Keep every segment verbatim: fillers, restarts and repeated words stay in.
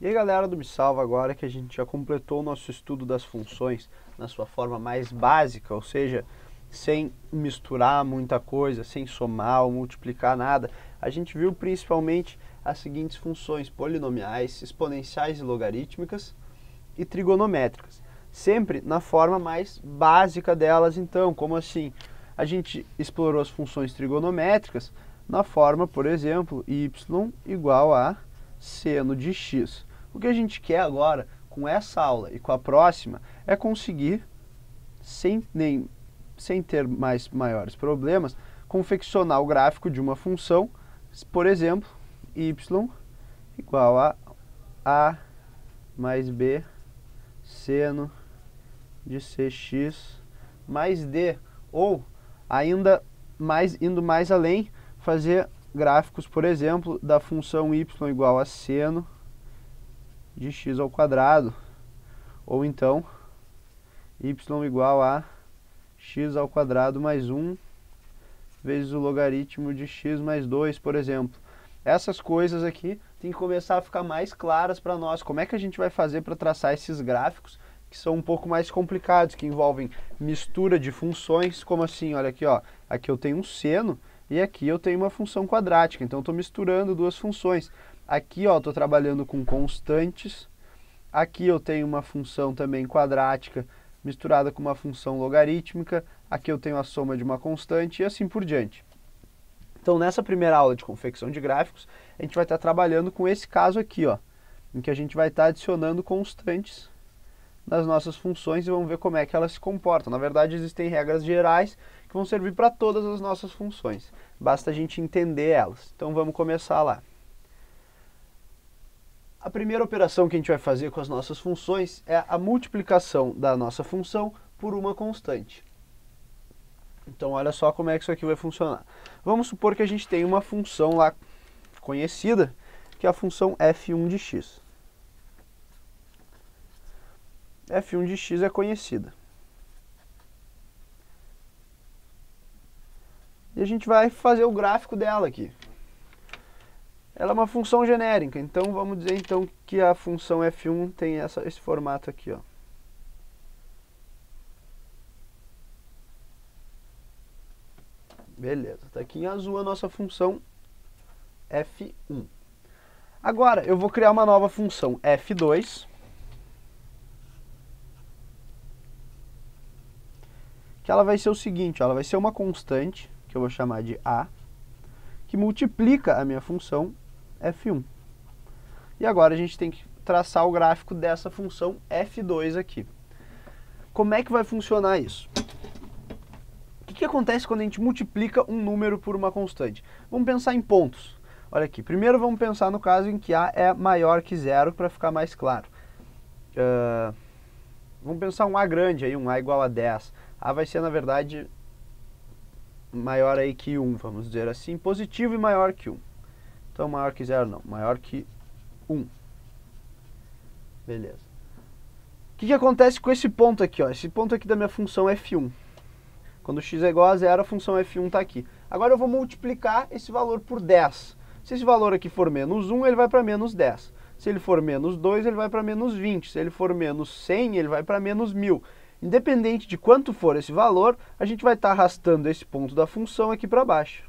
E aí galera do Me Salva, agora que a gente já completou o nosso estudo das funções na sua forma mais básica, ou seja, sem misturar muita coisa, sem somar ou multiplicar nada, a gente viu principalmente as seguintes funções: polinomiais, exponenciais e logarítmicas e trigonométricas. Sempre na forma mais básica delas. Então, como assim? A gente explorou as funções trigonométricas na forma, por exemplo, y igual a seno de x. O que a gente quer agora, com essa aula e com a próxima, é conseguir, sem, nem, sem ter mais maiores problemas, confeccionar o gráfico de uma função, por exemplo, y igual a a mais b seno de cx mais d, ou ainda mais, indo mais além, fazer gráficos, por exemplo, da função y igual a seno de x ao quadrado, ou então y igual a x ao quadrado mais um vezes o logaritmo de x mais dois, por exemplo. Essas coisas aqui tem que começar a ficar mais claras para nós. Como é que a gente vai fazer para traçar esses gráficos que são um pouco mais complicados, que envolvem mistura de funções, como assim, olha aqui, ó, aqui eu tenho um seno e aqui eu tenho uma função quadrática, então estou misturando duas funções. Aqui, ó, estou trabalhando com constantes, aqui eu tenho uma função também quadrática misturada com uma função logarítmica, aqui eu tenho a soma de uma constante e assim por diante. Então, nessa primeira aula de confecção de gráficos, a gente vai estar trabalhando com esse caso aqui, ó, em que a gente vai estar adicionando constantes nas nossas funções e vamos ver como é que elas se comportam. Na verdade, existem regras gerais que vão servir para todas as nossas funções. Basta a gente entender elas. Então, vamos começar lá. A primeira operação que a gente vai fazer com as nossas funções é a multiplicação da nossa função por uma constante. Então, olha só como é que isso aqui vai funcionar. Vamos supor que a gente tem uma função lá conhecida, que é a função f um de x. f um de x é conhecida. E a gente vai fazer o gráfico dela aqui. Ela é uma função genérica, então vamos dizer então que a função f um tem essa, esse formato aqui, ó. Beleza, está aqui em azul a nossa função f um. Agora eu vou criar uma nova função f dois, que ela vai ser o seguinte, ela vai ser uma constante, que eu vou chamar de a, que multiplica a minha função f um. E agora a gente tem que traçar o gráfico dessa função f dois aqui. Como é que vai funcionar isso? O que, que acontece quando a gente multiplica um número por uma constante? Vamos pensar em pontos. Olha aqui, primeiro vamos pensar no caso em que a é maior que zero, para ficar mais claro. Uh, vamos pensar um a grande, aí, um a igual a dez. A vai ser, na verdade, maior aí que um, vamos dizer assim, positivo e maior que um. Então, maior que zero não, maior que um. Beleza. O que, que acontece com esse ponto aqui, ó? Esse ponto aqui da minha função f um. Quando x é igual a zero, a função f um está aqui. Agora eu vou multiplicar esse valor por dez. Se esse valor aqui for menos um, ele vai para menos dez. Se ele for menos dois, ele vai para menos vinte. Se ele for menos cem, ele vai para menos mil. Independente de quanto for esse valor, a gente vai estar arrastando esse ponto da função aqui para baixo.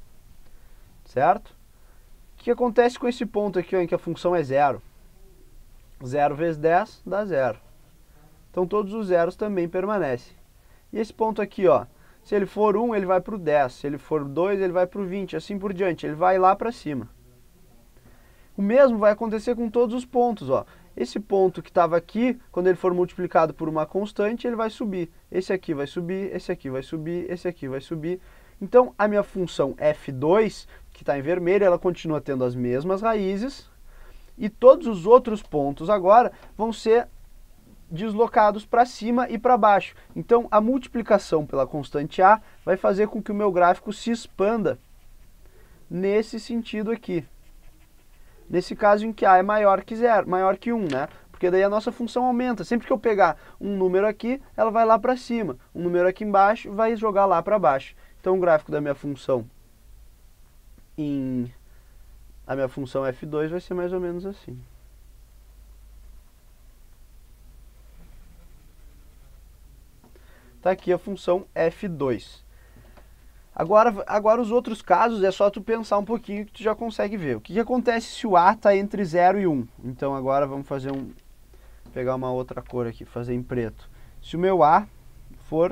Certo? O que acontece com esse ponto aqui, ó, em que a função é zero? zero vezes dez dá zero. Então todos os zeros também permanecem. E esse ponto aqui, ó, se ele for um, ele vai para o dez. Se ele for dois, ele vai para o vinte, assim por diante. Ele vai lá para cima. O mesmo vai acontecer com todos os pontos, ó. Esse ponto que estava aqui, quando ele for multiplicado por uma constante, ele vai subir. Esse aqui vai subir, esse aqui vai subir, esse aqui vai subir. Então, a minha função f dois, que está em vermelho, ela continua tendo as mesmas raízes. E todos os outros pontos agora vão ser deslocados para cima e para baixo. Então, a multiplicação pela constante a vai fazer com que o meu gráfico se expanda nesse sentido aqui. Nesse caso em que a é maior que zero, maior que um, né? Porque daí a nossa função aumenta. Sempre que eu pegar um número aqui, ela vai lá para cima. Um número aqui embaixo vai jogar lá para baixo. Então o gráfico da minha função em a minha função f dois vai ser mais ou menos assim. está aqui a função f dois. Agora, agora os outros casos é só tu pensar um pouquinho que tu já consegue ver. O que, que acontece se o A está entre zero e um? Então agora vamos fazer um... pegar uma outra cor aqui, fazer em preto. Se o meu A for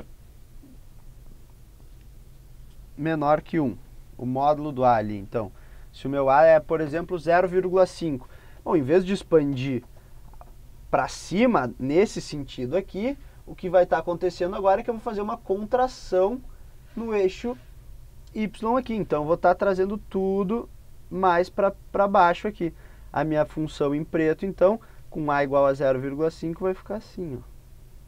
menor que um, o módulo do A ali, então, se o meu A é, por exemplo, zero vírgula cinco, bom, em vez de expandir para cima, nesse sentido aqui, o que vai estar acontecendo agora é que eu vou fazer uma contração no eixo Y aqui, então eu vou estar trazendo tudo mais para baixo aqui. A minha função em preto, então, com A igual a zero vírgula cinco, vai ficar assim, ó.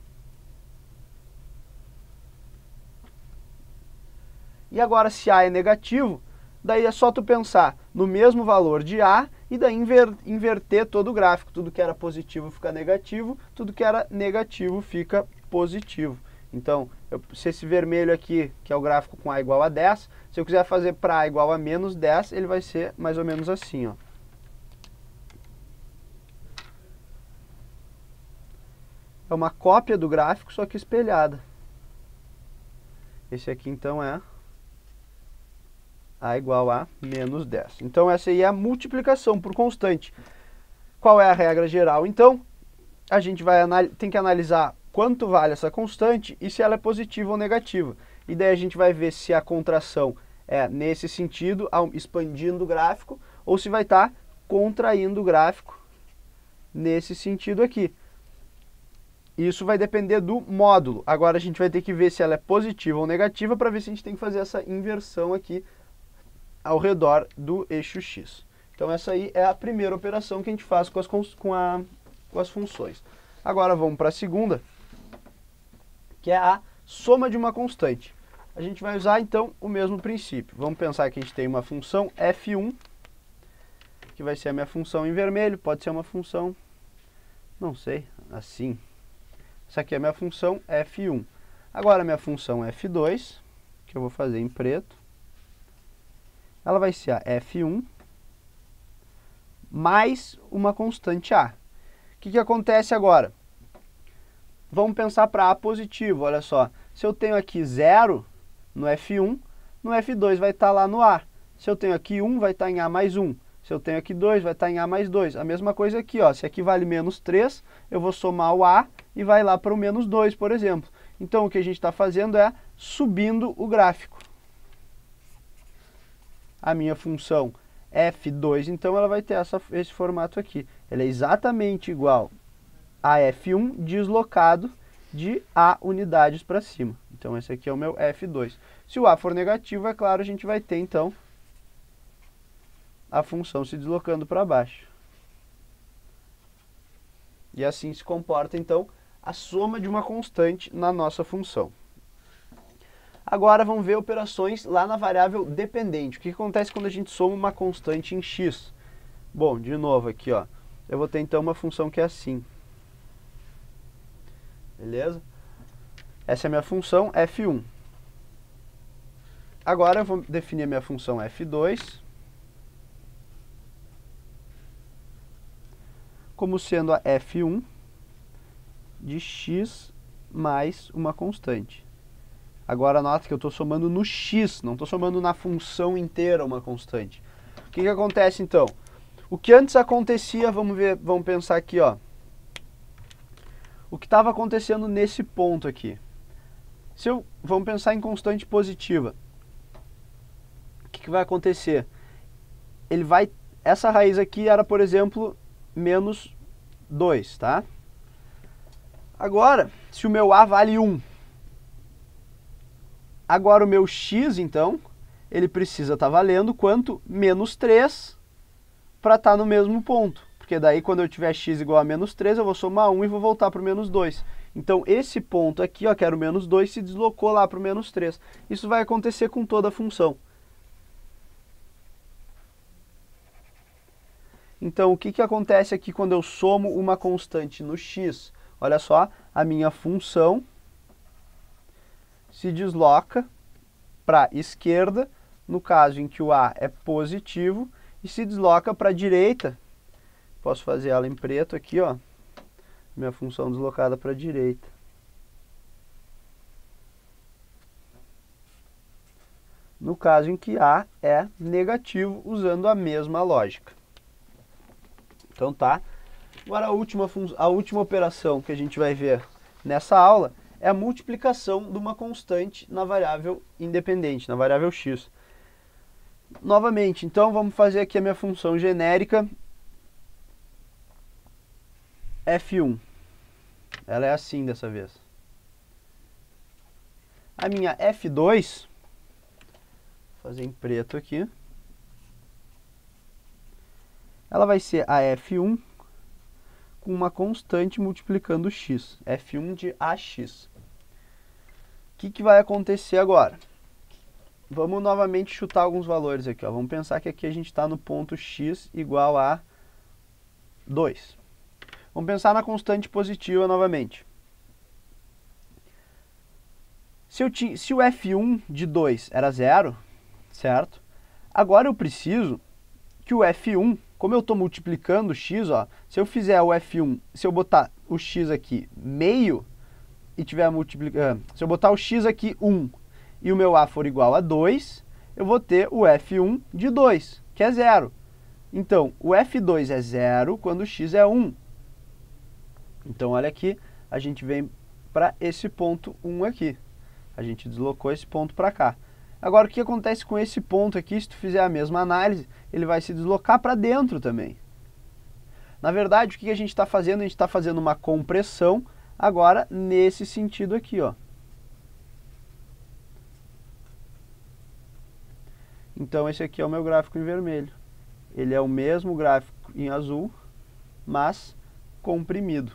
E agora, se A é negativo, daí é só tu pensar no mesmo valor de A e daí inver, inverter todo o gráfico. Tudo que era positivo fica negativo, tudo que era negativo fica positivo. Então, eu, se esse vermelho aqui, que é o gráfico com A igual a dez, se eu quiser fazer para A igual a menos dez, ele vai ser mais ou menos assim, ó. É uma cópia do gráfico, só que espelhada. Esse aqui, então, é A igual a menos dez. Então, essa aí é a multiplicação por constante. Qual é a regra geral? Então, a gente vai tem que analisar quanto vale essa constante e se ela é positiva ou negativa. E daí a gente vai ver se a contração é nesse sentido, expandindo o gráfico, ou se vai estar contraindo o gráfico nesse sentido aqui. Isso vai depender do módulo. Agora a gente vai ter que ver se ela é positiva ou negativa para ver se a gente tem que fazer essa inversão aqui ao redor do eixo X. Então essa aí é a primeira operação que a gente faz com as, com a, com as funções. Agora vamos para a segunda, que é a soma de uma constante. A gente vai usar então o mesmo princípio. Vamos pensar que a gente tem uma função f um, que vai ser a minha função em vermelho, pode ser uma função, não sei, assim. Essa aqui é a minha função f um. Agora a minha função f dois, que eu vou fazer em preto, ela vai ser a f um mais uma constante A. O que, que acontece agora? Vamos pensar para A positivo, olha só. Se eu tenho aqui zero no f um, no f dois vai estar lá no A. Se eu tenho aqui um, vai estar em A mais um. Se eu tenho aqui dois, vai estar em A mais dois. A mesma coisa aqui, ó. Se aqui vale menos três, eu vou somar o A e vai lá para o menos dois, por exemplo. Então, o que a gente está fazendo é subindo o gráfico. A minha função f dois, então, ela vai ter essa, esse formato aqui. Ela é exatamente igual a f um deslocado de A unidades para cima. Então, esse aqui é o meu f dois. Se o A for negativo, é claro, a gente vai ter, então, a função se deslocando para baixo. E assim se comporta, então, a soma de uma constante na nossa função. Agora vamos ver operações lá na variável dependente. O que acontece quando a gente soma uma constante em x? Bom, de novo aqui, ó, eu vou ter então uma função que é assim. Beleza? Essa é a minha função f um. Agora eu vou definir a minha função f dois como sendo a f um de x mais uma constante. Agora nota que eu estou somando no x, não estou somando na função inteira uma constante. O que, que acontece então? O que antes acontecia, vamos ver, vamos pensar aqui, ó. O que estava acontecendo nesse ponto aqui. Se eu, vamos pensar em constante positiva. O que, que vai acontecer? Ele vai, essa raiz aqui era, por exemplo, menos dois, tá? Agora, se o meu A vale um, agora o meu x, então, ele precisa estar valendo quanto? Menos três para estar no mesmo ponto. Porque daí, quando eu tiver x igual a menos três, eu vou somar um e vou voltar para o menos dois. Então, esse ponto aqui, ó, que era o menos dois, se deslocou lá para o menos três. Isso vai acontecer com toda a função. Então, o que, que acontece aqui quando eu somo uma constante no x? Olha só, a minha função se desloca para a esquerda, no caso em que o A é positivo, e se desloca para a direita. Posso fazer ela em preto aqui, ó. Minha função deslocada para a direita. no caso em que A é negativo, usando a mesma lógica. Então tá. Agora a última, a última operação que a gente vai ver nessa aula é a multiplicação de uma constante na variável independente, na variável x. Novamente, então vamos fazer aqui a minha função genérica f um. Ela é assim dessa vez. A minha f dois, vou fazer em preto aqui, ela vai ser a f um com uma constante multiplicando x, f um de ax. O que, que vai acontecer agora? Vamos novamente chutar alguns valores aqui, ó. Vamos pensar que aqui a gente está no ponto x igual a dois. Vamos pensar na constante positiva novamente. Se, eu tinha, se o f um de dois era zero, certo? Agora eu preciso que o f um, como eu estou multiplicando x, ó, se eu fizer o f um, se eu botar o x aqui meio, e tiver multiplicando, se eu botar o x aqui um, e o meu a for igual a dois, eu vou ter o f um de dois, que é zero. Então, o f dois é zero quando o x é um. Então, olha aqui, a gente vem para esse ponto um aqui. A gente deslocou esse ponto para cá. Agora, o que acontece com esse ponto aqui, se tu fizer a mesma análise, ele vai se deslocar para dentro também. Na verdade, o que a gente está fazendo? A gente está fazendo uma compressão agora nesse sentido aqui, ó. Então, esse aqui é o meu gráfico em vermelho. Ele é o mesmo gráfico em azul, mas comprimido.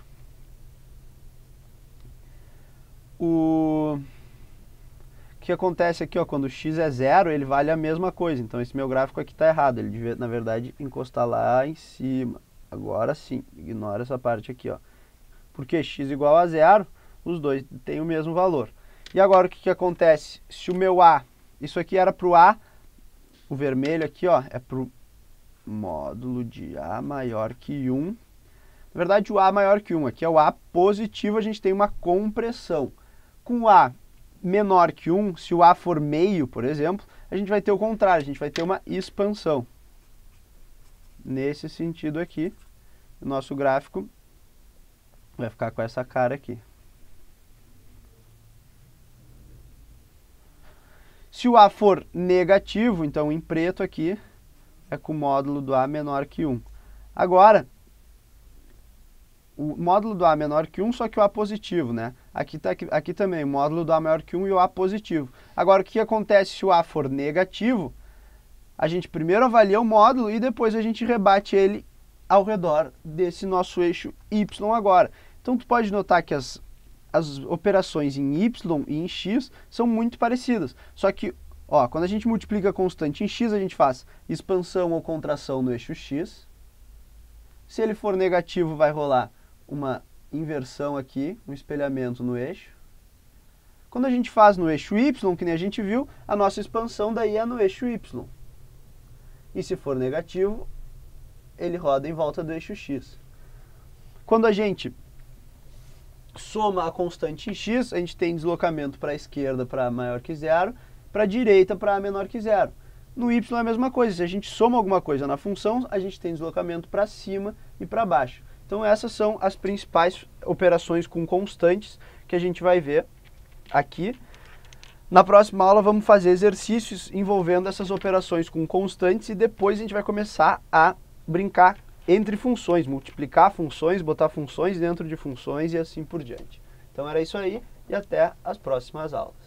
O que acontece aqui, ó, quando x é zero, ele vale a mesma coisa. Então, esse meu gráfico aqui está errado. Ele devia, na verdade, encostar lá em cima. Agora sim, ignora essa parte aqui, ó. Porque x igual a zero, os dois têm o mesmo valor. E agora, o que, que acontece? Se o meu a, isso aqui era para o a, o vermelho aqui, ó, é para o módulo de a maior que um. Na verdade, o a maior que um, aqui é o a positivo, a gente tem uma compressão. Com o a menor que um, se o a for meio, por exemplo, a gente vai ter o contrário, a gente vai ter uma expansão. Nesse sentido aqui, o nosso gráfico vai ficar com essa cara aqui. Se o a for negativo, então em preto aqui, é com o módulo do a menor que um. Agora, o módulo do a menor que um, só que o a positivo, né? Aqui, tá, aqui, aqui também, o módulo do a maior que um e o a positivo. Agora, o que acontece se o a for negativo? A gente primeiro avalia o módulo e depois a gente rebate ele ao redor desse nosso eixo y agora. Então, tu pode notar que as, as operações em y e em x são muito parecidas. Só que, ó, quando a gente multiplica a constante em x, a gente faz expansão ou contração no eixo x. Se ele for negativo, vai rolar uma inversão aqui, um espelhamento no eixo. Quando a gente faz no eixo y, que nem a gente viu, a nossa expansão daí é no eixo y. E se for negativo, ele roda em volta do eixo x. Quando a gente soma a constante em x, a gente tem deslocamento para a esquerda para maior que zero, para a direita para menor que zero. No y é a mesma coisa, se a gente soma alguma coisa na função, a gente tem deslocamento para cima e para baixo. Então essas são as principais operações com constantes que a gente vai ver aqui. Na próxima aula vamos fazer exercícios envolvendo essas operações com constantes e depois a gente vai começar a brincar entre funções, multiplicar funções, botar funções dentro de funções e assim por diante. Então era isso aí e até as próximas aulas.